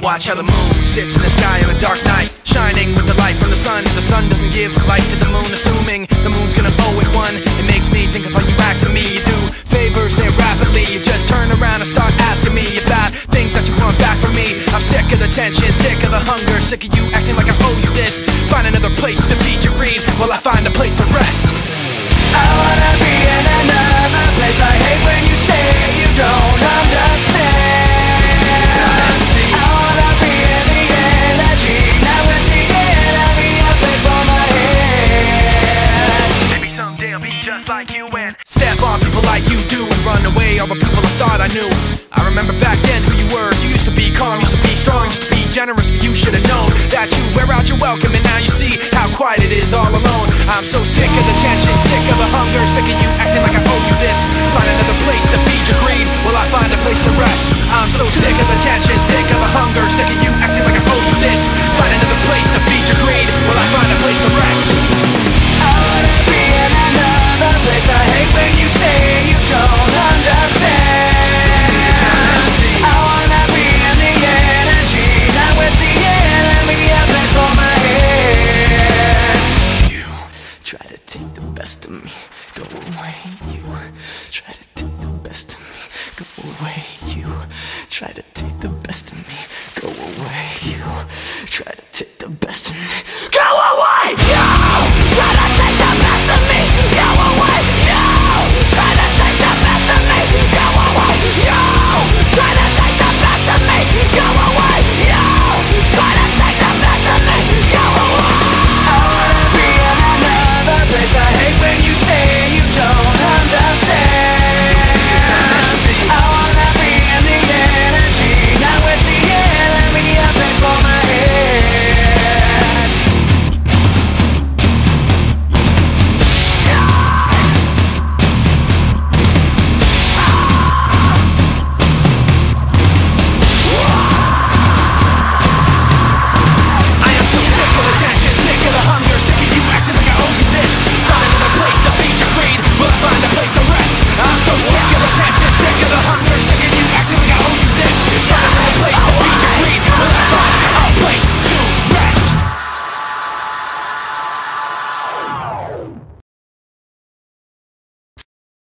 Watch how the moon sits in the sky on a dark night, shining with the light from the sun. The sun doesn't give light to the moon, assuming the moon's gonna owe it one. It makes me think of how you act to me. You do favors there rapidly, you just turn around and start asking me about things that you want back from me. I'm sick of the tension, sick of the hunger, sick of you acting like I owe you this. Find another place to feed your greed while I find a place to rest. I wanna be in another place. I hate when you say you don't understand. I wanna be in the energy, not with the enemy, a place for my head. Maybe someday I'll be just like you and step on people like you do and run away all the people I thought I knew. I remember back then who you were. You used to be calm, used to be strong, used to be generous, but you should have known that you wear out your welcome, and now you see how quiet it is all alone. I'm so sick of the tension, sick of the hunger, sick of you acting like I owe you this. Find another place to feed your greed while I find a place to rest. I'm so sick of the tension, sick of the hunger, sick of you acting like I owe you this. Find another place to feed your greed while I find a place to rest. I wanna be in another place. I hate when you say you don't understand. I wanna be in the energy, not with the enemy, a place for my head. You try to take the best of me, go away. You try to take the best of me, go away. You try to take the best of me, go away. You try